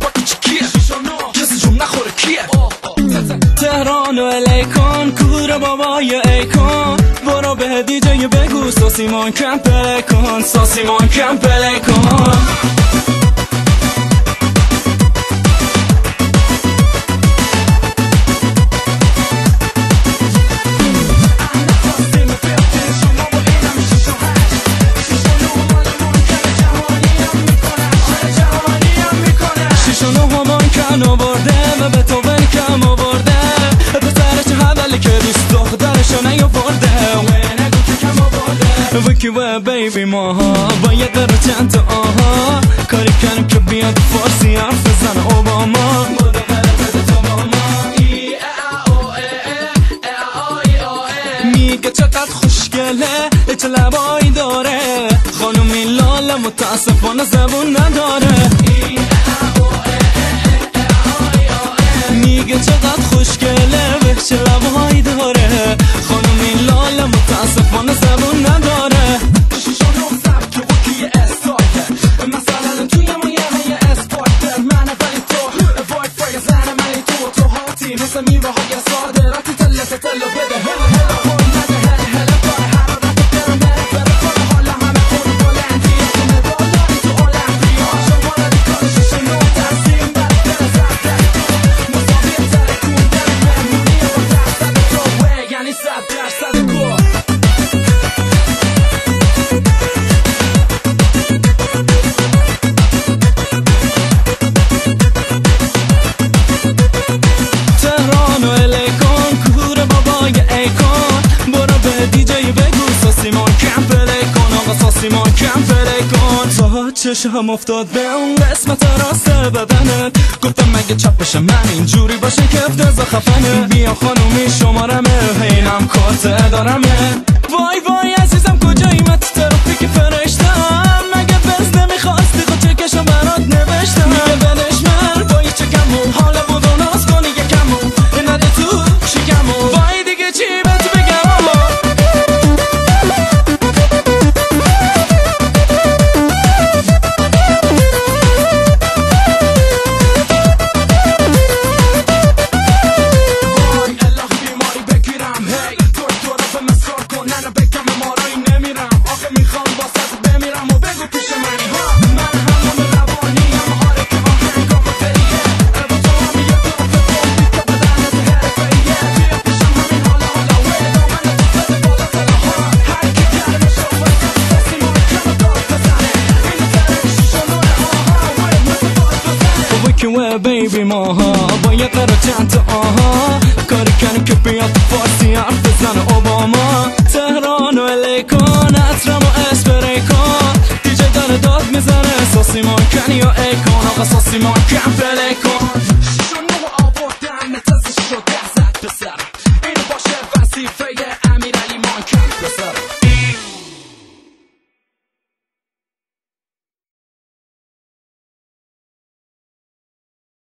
کیه کسی جون نخوره کیه تهران و الیکن کور بابای ایکن برو به دیجی بگو ساسیمان کم پلی کن ساسیمان کم پلی کن آورده و به تو ولکم آورده پسرش حوالی که دوست دخترشو نیاورده نگو که کم آورده وکی و بیبی ماها باید رو چند تا آها کاری کنیم که بیاد فارسی حرف بزن اوباما میگه چقدر خوشگله چه لبایی داره خانومی لاله متاسفانه زبون نداره میگه چقدر خوشگله به چه لبهایی داره خانومی لاله متاسفانه زبون نداره شیشان رو سب که وکی استارته مثلا توی مایه اسپارته منه ولی تو وای فای زنه منی تو هاتی مثل میوه های ساده رفتی تلت تلو بده هل هل خون نده هل هل باره حرارت برم بره کنه حالا همه خون بلندی کنه بالایی تو اولمپیا شماره دیکار شیشان رو ترسیم بره زرده یعنی 100% گو تهران و الیکن کور بابای ایکن برو به دیجی بگو ساسیمان کم پلی کن آقا ساسیمان کم پلی کن تا چشم افتاد به اون قسمت راست بدنت گفتم مگه چپشه من اینجوری باشه که افتضا خفنه بیا خانومی شمارمه اینم کارت دارمه وای وای عزیزم کجایی من تو ترافیک فرشتم مگه بز نمیخواستی خود چکشو برات نوشتم میگه بدش من وای چکمو حالا بود و ناز کنی یکمو نده تو شکمو وای دیگه چی بهت بگم بیبی ماها باید رو چند تا آها کاری کنیم که بیاد فارسی حرف بزن اوباما تهران و الیکن عطرم و اسپری کن دیجی داره داد میزنه ساسیمان کنی یا ایکن آقا ساسیمان کم پلی کن